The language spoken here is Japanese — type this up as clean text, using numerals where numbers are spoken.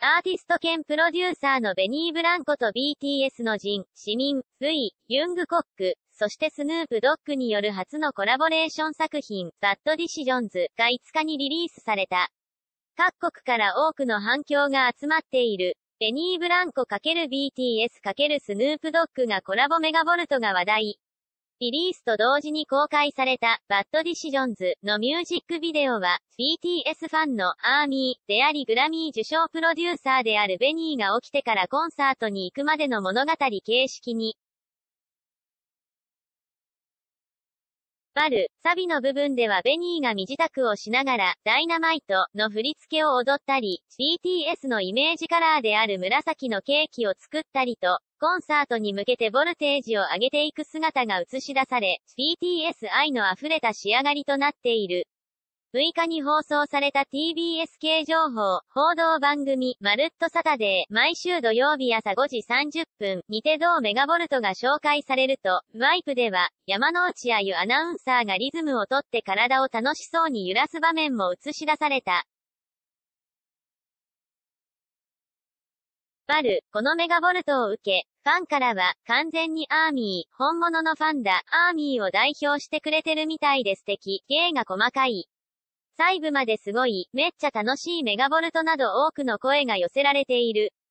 アーティスト兼プロデューサーのベニー・ブランコと BTS のジン、シミン、V、ユングコック、そしてスヌープ・ドッグによる初のコラボレーション作品、バッド・ディシジョンズが5日にリリースされた。各国から多くの反響が集まっている。ベニー・ブランコ×BTS× スヌープ・ドッグがコラボメガボルトが話題。リリースと同時に公開された、バッド・ディシジョンズのミュージックビデオは、BTS ファンのアーミーでありグラミー受賞プロデューサーであるベニーが起きてからコンサートに行くまでの物語形式に。サビの部分ではベニーが身支度をしながら、ダイナマイトの振り付けを踊ったり、BTS のイメージカラーである紫のケーキを作ったりと、コンサートに向けてボルテージを上げていく姿が映し出され、BTS 愛の溢れた仕上がりとなっている。6日に放送された TBS 系情報、報道番組、まるっとサタデー、毎週土曜日朝5時30分にて同メガボルトが紹介されると、ワイプでは、山之内あゆアナウンサーがリズムをとって体を楽しそうに揺らす場面も映し出された。このメガボルトを受け、ファンからは、完全にアーミー、本物のファンだ、アーミーを代表してくれてるみたいで素敵、芸が細かい。細部まですごい、めっちゃ楽しいメガボルトなど多くの声が寄せられている。